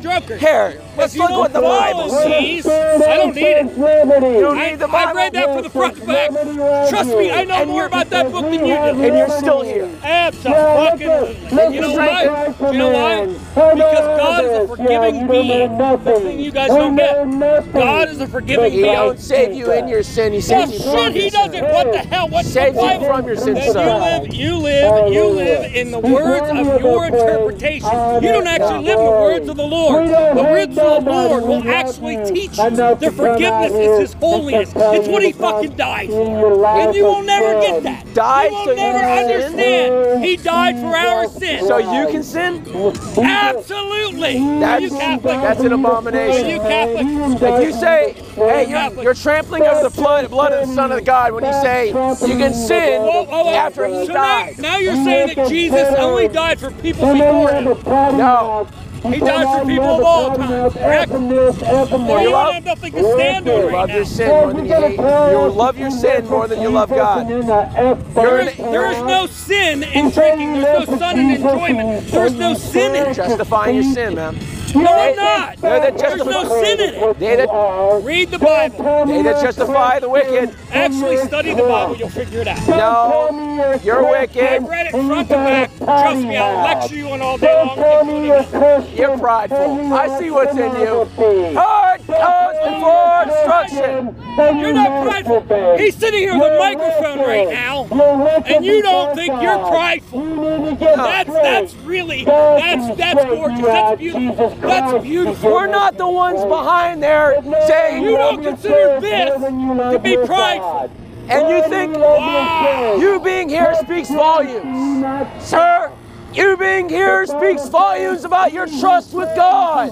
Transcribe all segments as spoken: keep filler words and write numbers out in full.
drunkards. Here, let's look what the Bible says. I don't need it. You don't need the Bible. I read that from the front to back. Trust me, I know more about that book than you do. And you're still here. Absolutely. And you know why? You know why? Because God is a forgiving being. The thing you guys don't get. God is a forgiving He being. don't save you in your sin. He Well, saves you from shit, your he sin. doesn't. What the hell? What's the Saves you Bible? from your sin, Then sir. you live, you live, you live in the words of your interpretation. You don't actually live in the words of the Lord. The words of the Lord will actually teach you their forgiveness is His holiness. It's what He fucking died for. And you will never get that. Died you will so you never can sin? understand. He died for our sins. So you can sin? Absolutely. That's, you Catholic? that's an Are abomination. you Catholic? If you say, hey, you're, you're trampling over the blood, blood of the Son of God when you say you can sin Whoa, whoa, whoa. after He So died. now, now you're saying that Jesus only died for people before Him. No. He died for people of all time, correct? Or you don't have nothing to stand on You right love now. your sin more than you hate. You love your sin more than you love God. There is, there is no sin in drinking. There's no sun in enjoyment. There's no sin in it. Justifying your sin, man. No, I'm not. They're that There's no justify- sin in it. They that, Read the Bible. they that justify the wicked. Actually study the Bible. You'll figure it out. No, you're I wicked. read it front to back. Trust me, I'll lecture you on all day long. You're prideful. I see what's in you. Hard goes before destruction. You're not prideful. He's sitting here with a microphone right now, and you don't think you're prideful. That's that's really that's that's gorgeous. That's beautiful. That's beautiful. We're not the ones behind there saying You don't consider this to be prideful. and you think Wow. you being here speaks volumes. Sir, you being here speaks volumes about your trust with God.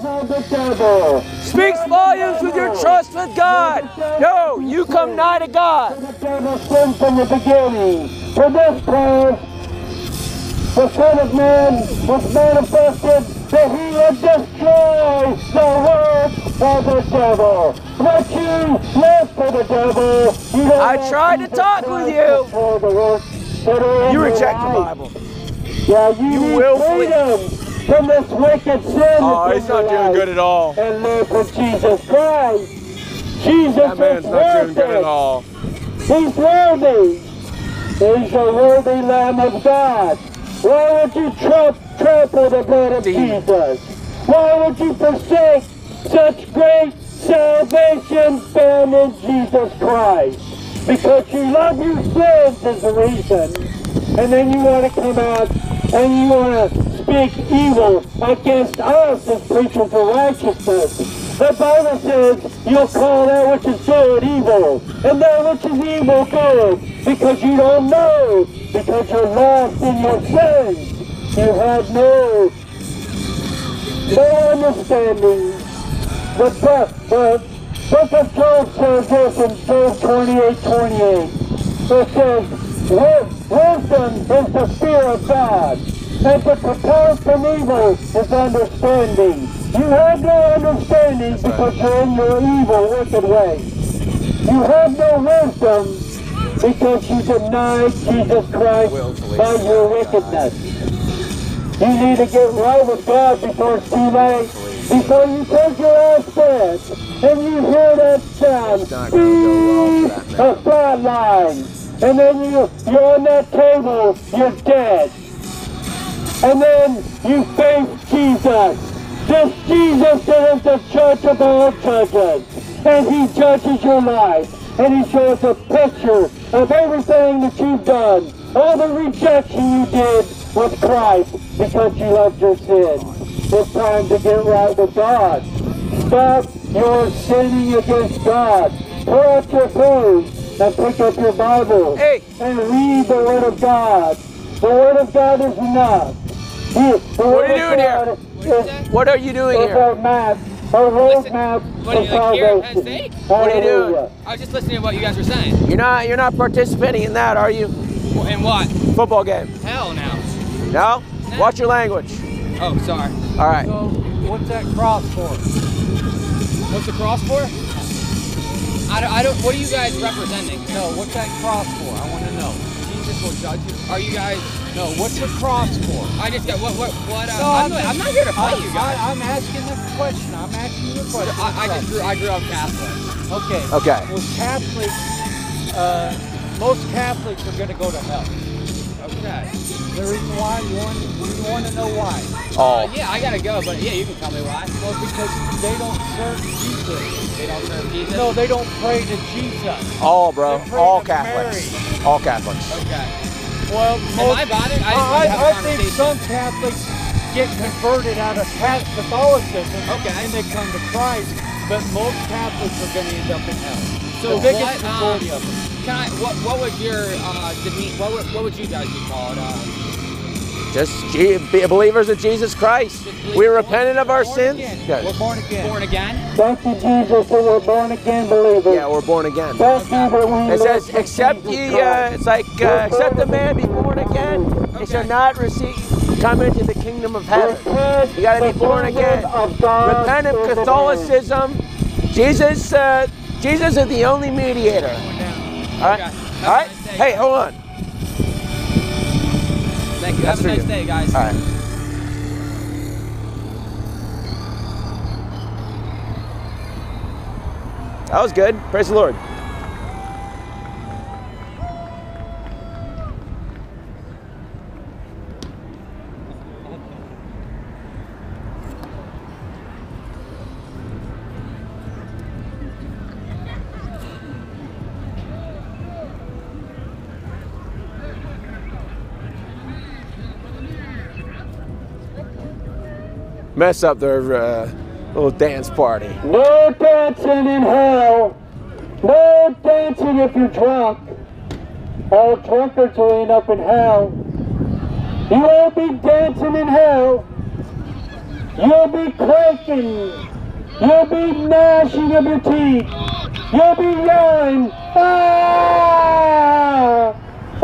Speaks volumes with your trust with God. No, you come nigh to God. From the beginning, for this cause, the Son of Man was manifested that He would destroy the works of the devil. But you live for the devil. You don't I tried to talk with you. for the works that are in You your reject the life. Bible. Yeah, you, You need willfully- freedom from this wicked sin. Oh, that's he's in not your doing life. good at all. And live for Jesus Christ. Jesus That man's is not doing worth good at it. all. He's worthy. He's a worthy Lamb of God. Why would you tramp, trample the blood of Demon. Jesus? Why would you forsake such great salvation found in Jesus Christ? Because you love your sins is the reason. And then you want to come out and you want to speak evil against us as preachers of righteousness. The Bible says you'll call that which is good evil, and that which is evil good, because you don't know, because you're lost in your sins. You have no, no understanding. The, the book of Job says this in Job twenty-eight twenty-eight. It says, wisdom is the fear of God, and to depart from evil is understanding. You have no understanding because you're in your evil, wicked way. You have no wisdom because you deny Jesus Christ by your wickedness. You need to get right with God before it's too late. Before you take your last breath and you hear that sound, beep, a flat line, and then you, you're on that table, you're dead. And then you face Jesus. This Jesus that is the judge of all judges. And He judges your life. And He shows a picture of everything that you've done. All the rejection you did with Christ because you loved your sin. It's time to get right with God. Stop your sinning against God. Pour out your clothes and pick up your Bible. Hey. And read the Word of God. The Word of God is enough. He, What are you doing here? Is, What are you doing is our here? map, our road Listen, map what are of you, like, here at salvation. Penn State? What are you doing? Hallelujah. I was just listening to what you guys were saying. You're not you're not participating in that, are you? And what? Football game. Hell no. No? Watch your language. Oh, sorry. All right. So, what's that cross for? What's the cross for? I don't, I don't, what are you guys representing? No, what's that cross for? I want to know. Jesus will judge you. Are you guys, No, what's the cross for? I just got, what, what, what, uh, No, I'm, I'm- not, I'm not here to fight I, you guys. I, I'm asking the question. I'm asking you a question. I, I just grew, I grew up Catholic. Okay. Okay. Well, Catholics, uh, most Catholics are going to go to hell. Okay. The reason why, you want, you want to know why? Uh, yeah, I gotta go, but yeah, you can tell me why. Well, because they don't serve Jesus. They don't serve Jesus? No, they don't pray to Jesus. All, bro. They pray All to Catholics. Mary. All Catholics. Okay. Well, Am most, I bothered? I, I, just wanted to have a I think conversation. some Catholics get converted out of Catholicism Okay. and they come to Christ, but most Catholics are going to end up in hell. So the biggest what, um, majority of them. Can I, what, what would your, uh, demean, what would, what would you guys be called? Uh, Just G be believers of Jesus Christ. We repented of our Born sins. again. Good. We're born again. born again? Thank you, Jesus, that we're born again believers. Yeah, we're born again. Thank you that we It says, live for except Jesus ye, Christ. uh, it's like, uh, except the man be born again, he shall not receive, come into the kingdom of heaven. Repent You gotta be the born children again. of God Repent of in the Catholicism. Jesus, uh, Jesus is the only mediator. All right? Okay. All right? Have a nice day, Hey, guys. hold on. Thank you. That's Have a for nice you. day, guys. All right. That was good. Praise the Lord. Mess up their uh, little dance party. No dancing in hell. No dancing if you're drunk. All drunkards will end up in hell. You won't be dancing in hell. You'll be quaking. You'll be gnashing of your teeth. You'll be yelling, ah!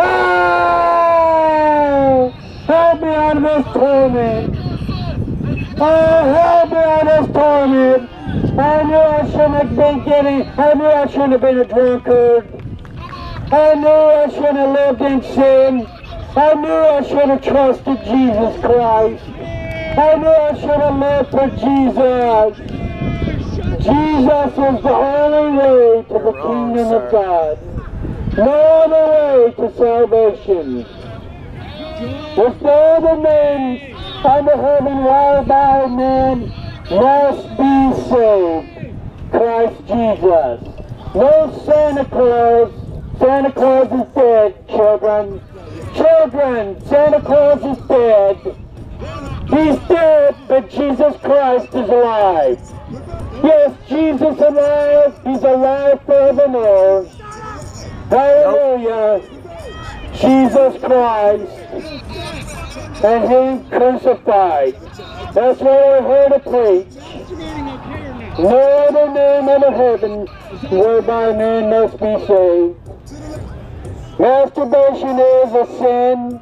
Ah! Help me out of this torment. Oh, help me out of this torment. I knew I shouldn't have been getting, I knew I shouldn't have been a drunkard. I knew I shouldn't have lived in sin. I knew I should have trusted Jesus Christ. I knew I should have lived for Jesus. Jesus is the only way to the kingdom of God. No other way to salvation. There's no other name under heaven whereby men must be saved. Christ Jesus. No Santa Claus. Santa Claus is dead, children. Children, Santa Claus is dead. He's dead, but Jesus Christ is alive. Yes, Jesus is alive. He's alive forevermore. Hallelujah. Jesus Christ and Him crucified. That's what we're here to preach. No other name under heaven whereby man must be saved. Masturbation is a sin.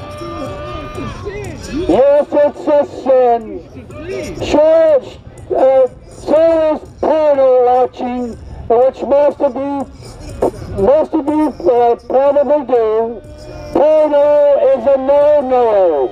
Yes, it's a sin. Sure, uh, so is porno watching, which most of you, most of you uh, probably do. Porno is a no-no.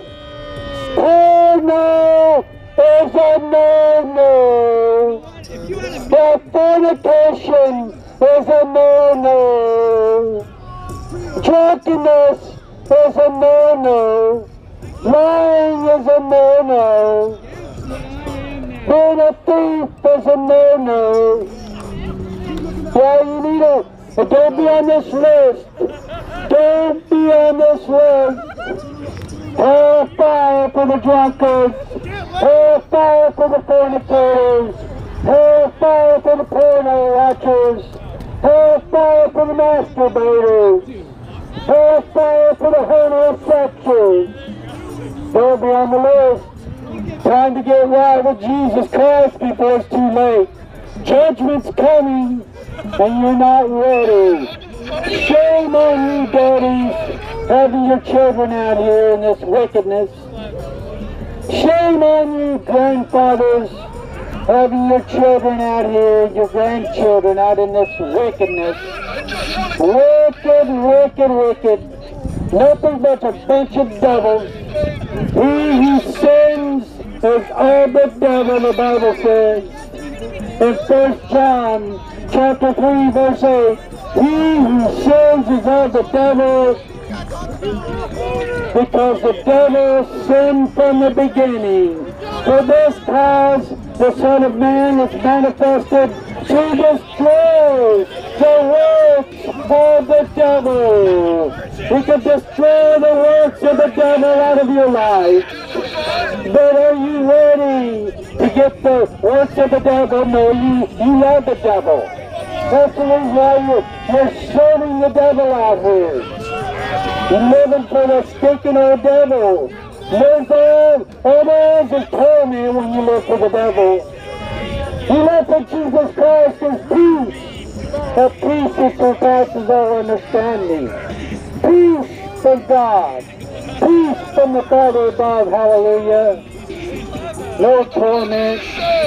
Porno is a no-no. The fornication is a no-no. Drunkenness is a no-no. Lying is a no-no. Being a thief is a no-no. Yeah, you need a, don't be on this list. Don't be on this list. Hellfire for the drunkards. Hellfire for the fornicators. Hellfire for the porno watchers. Hellfire for the masturbators. Hellfire for the homosexuals. They'll be on the list. Time to get right with Jesus Christ before it's too late. Judgment's coming, and you're not ready. Shame on you, daddies, having your children out here in this wickedness. Shame on you, grandfathers, having your children out here, your grandchildren out in this wickedness. Wicked, wicked, wicked. Nothing but a bunch of devils. He who sins is of the devil, the Bible says. In First John chapter three, verse eight, he who sins is of the devil, because the devil sinned from the beginning. For this cause the Son of Man is manifested to destroy the works of the devil. He can destroy the works of the devil out of your life. But are you ready to get the works of the devil? No, you, you love the devil. That's the reason why you're, you're serving the devil out here. You're living for the stinking old devil. There's all, all there is is torment when you live for the devil. You live for Jesus Christ is peace. The peace that surpasses all understanding. Peace from God. Peace from the Father above. Hallelujah. No torment.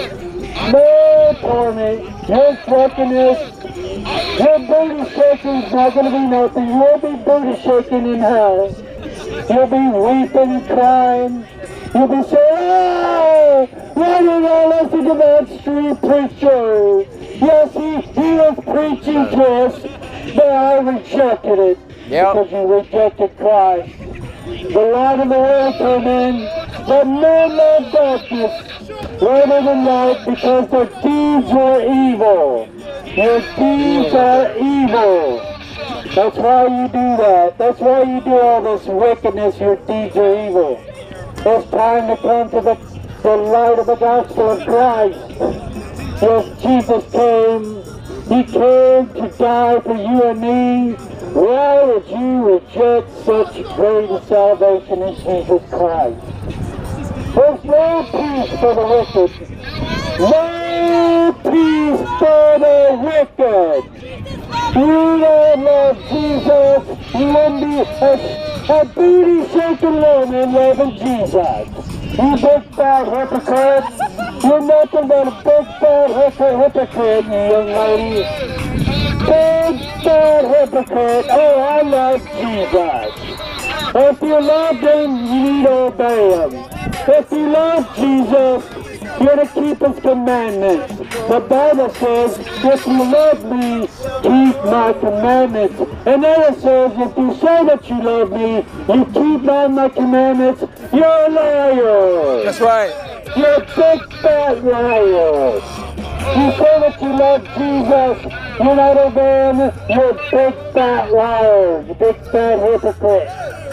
No torment. Your drunkenness. Your booty shaking is not going to be nothing. You'll be booty shaking in hell. You'll be weeping and crying. You'll be saying, oh, why did I listen to that street preacher? Yes, he, he was preaching to us, but I rejected it. Yep. Because you rejected Christ. The light of the world came in, but men loved darkness rather than light because their deeds were evil. Your deeds are evil. That's why you do that. That's why you do all this wickedness. Your deeds are evil. It's time to come to the, the light of the gospel of Christ. Yes, Jesus came. He came to die for you and me. Why would you reject such great salvation in Jesus Christ? There's no peace for the wicked. No peace for the wicked. You don't love Jesus, you wouldn't be a, a booty-shaking woman loving Jesus. You big fat hypocrite. You're nothing but a big fat hypocrite, you young lady. Big fat hypocrite. Oh, I love Jesus. If you love him, you need to obey him. If you love Jesus, you're to keep his commandments. The Bible says, if you love me, keep my commandments. And then it says, if you say that you love me, you keep not my commandments, you're a liar. That's right. You're a big fat liar. You say that you love Jesus, you're not obeying, you're a big fat liar. You big fat hypocrite.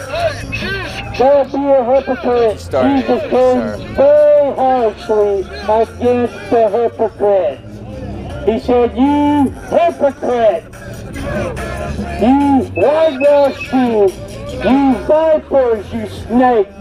Don't be a hypocrite. Started. Jesus came very harshly against the hypocrite. He said, you hypocrite, you whitewashed sheep, you vipers, you snakes,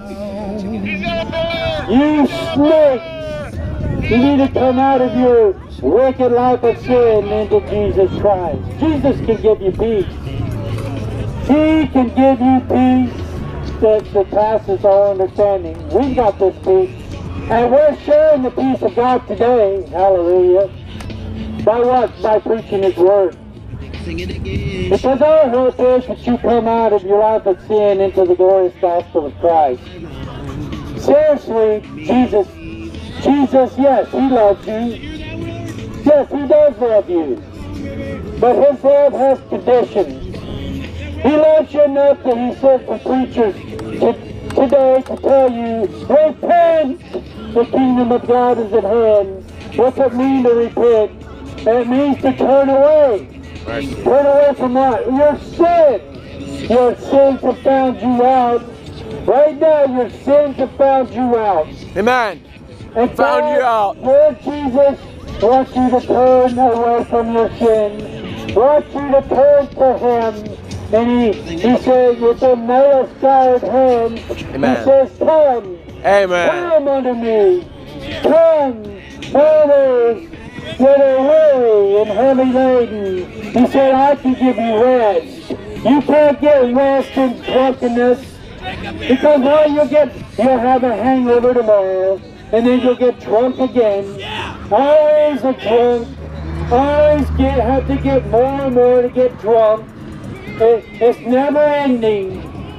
you snakes, you need to come out of your wicked life of sin into Jesus Christ. Jesus can give you peace. He can give you peace that surpasses our understanding. We've got this peace, and we're sharing the peace of God today. Hallelujah. By what? By preaching His Word. Because our hope is that you come out of your life of sin into the glorious gospel of Christ. Seriously, Jesus, Jesus, yes, He loves you. Yes, He does love you. But His love has conditions. He loves you enough that He sent the preachers to, today to tell you, repent! The kingdom of God is at hand. What's it mean to repent? It means to turn away. Right. Turn away from what? Your sin. Your sins have found you out. Right now, your sins have found you out. Amen. And found God, you out. Lord Jesus wants you to turn away from your sin. Wants you to turn to Him. And he, he says, with a nail-scarred hand, Amen. He says, come. Amen. Come unto me. Come, others that are weary and heavy laden. He said, I can give you rest. You can't get rest in drunkenness. Because now you'll get, you'll have a hangover tomorrow. And then you'll get drunk again. Always a drunk. Always get, have to get more and more to get drunk. It, it's never ending.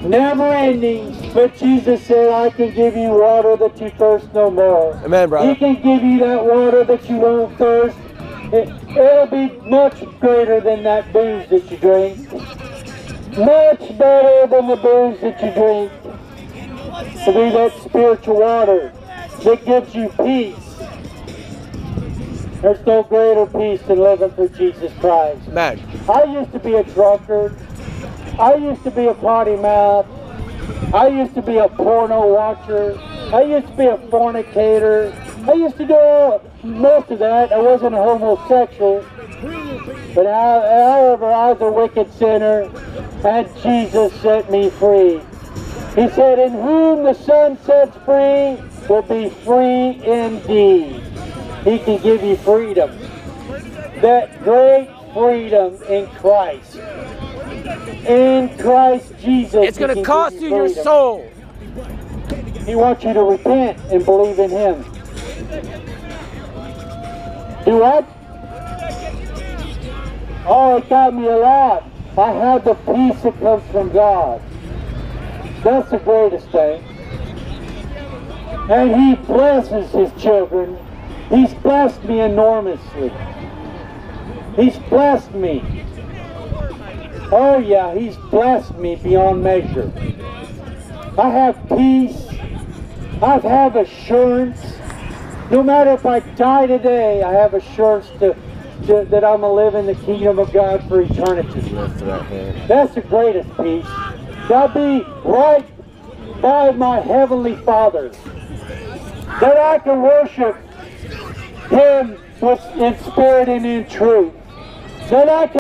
never ending, but Jesus said, I can give you water that you thirst no more. Amen, brother. He can give you that water that you won't thirst. It, it'll be much greater than that booze that you drink. Much better than the booze that you drink. It'll be that spiritual water that gives you peace. There's no greater peace than living for Jesus Christ. Man. I used to be a drunkard. I used to be a potty mouth. I used to be a porno watcher. I used to be a fornicator. I used to do all, most of that. I wasn't a homosexual. But I, however, I was a wicked sinner, and Jesus set me free. He said, in whom the Son sets free will be free indeed. He can give you freedom. That great freedom in Christ. In Christ Jesus. It's going to cost you your soul. He wants you to repent and believe in Him. Do what? Oh, it got me a lot. I have the peace that comes from God. That's the greatest thing. And He blesses His children. He's blessed me enormously. He's blessed me. Oh yeah, He's blessed me beyond measure. I have peace. I have assurance. No matter if I die today, I have assurance to, to, that I'm going to live in the kingdom of God for eternity. That's the greatest peace. I'll be right by my Heavenly Father. That I can worship Him with, in spirit and in truth. That I can